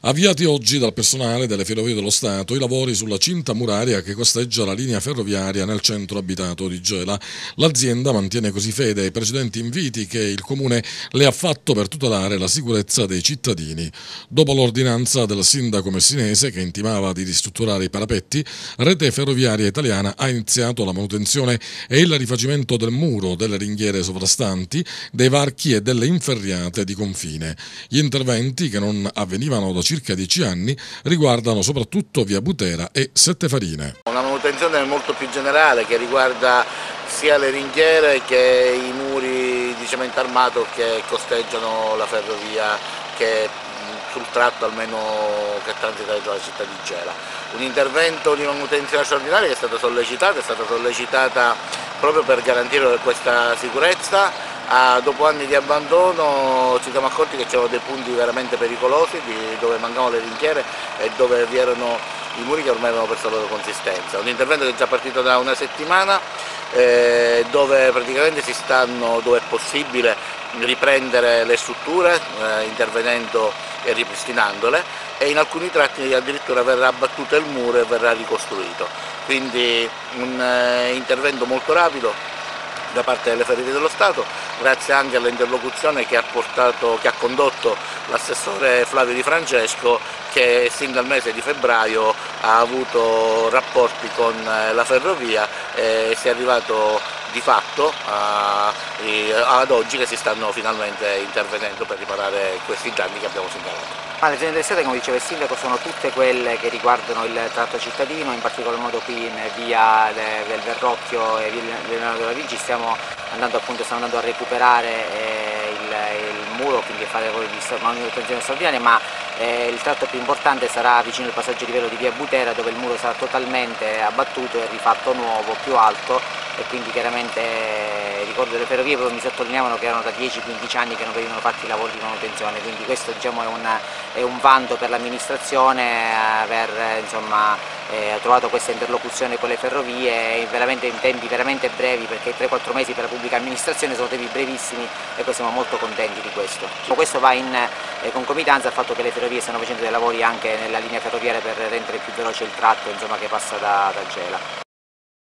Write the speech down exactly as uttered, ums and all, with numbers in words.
Avviati oggi dal personale delle Ferrovie dello Stato i lavori sulla cinta muraria che costeggia la linea ferroviaria nel centro abitato di Gela. L'azienda mantiene così fede ai precedenti inviti che il Comune le ha fatto per tutelare la sicurezza dei cittadini. Dopo l'ordinanza del sindaco messinese che intimava di ristrutturare i parapetti, Rete Ferroviaria Italiana ha iniziato la manutenzione e il rifacimento del muro, delle ringhiere sovrastanti, dei varchi e delle inferriate di confine. Gli interventi, che non avvenivano da circa dieci anni, riguardano soprattutto via Butera e Settefarine. Una manutenzione molto più generale che riguarda sia le ringhiere che i muri di cemento armato che costeggiano la ferrovia che sul tratto almeno che transita dentro la città di Gela. Un intervento di manutenzione straordinaria che è stata sollecitata, è stata sollecitata proprio per garantire questa sicurezza. Ah, dopo anni di abbandono ci siamo accorti che c'erano dei punti veramente pericolosi dove mancavano le ringhiere e dove vi erano i muri che ormai avevano perso la loro consistenza. Un intervento che è già partito da una settimana eh, dove praticamente si stanno, dove è possibile riprendere le strutture eh, intervenendo e ripristinandole, e in alcuni tratti addirittura verrà abbattuto il muro e verrà ricostruito. Quindi un eh, intervento molto rapido da parte delle Ferrovie dello Stato, grazie anche all'interlocuzione che ha, portato, che ha condotto l'assessore Flavio Di Francesco, che sin dal mese di febbraio ha avuto rapporti con la ferrovia e si è arrivato di fatto a, ad oggi che si stanno finalmente intervenendo per riparare questi danni che abbiamo segnalato. Le zone interessate, come diceva il sindaco, sono tutte quelle che riguardano il tratto cittadino, in particolar modo qui in via del Verrocchio e via Leonardo da Vinci stiamo andando, appunto, stiamo andando a recuperare eh, il, il muro, quindi a fare lavori di manutenzione straordinaria, ma eh, il tratto più importante sarà vicino al passaggio di velo di via Butera, dove il muro sarà totalmente abbattuto e rifatto nuovo, più alto, e quindi chiaramente eh, ricordo delle ferrovie proprio mi sottolineavano che erano da dieci quindici anni che non venivano fatti i lavori di manutenzione, quindi questo, diciamo, è un è un vanto per l'amministrazione aver insomma, eh, trovato questa interlocuzione con le ferrovie veramente in tempi veramente brevi, perché tre quattro mesi per la pubblica amministrazione sono tempi brevissimi e poi siamo molto contenti di questo. Questo va in eh, concomitanza al fatto che le ferrovie stanno facendo dei lavori anche nella linea ferroviaria per rendere più veloce il tratto, insomma, che passa da, da Gela.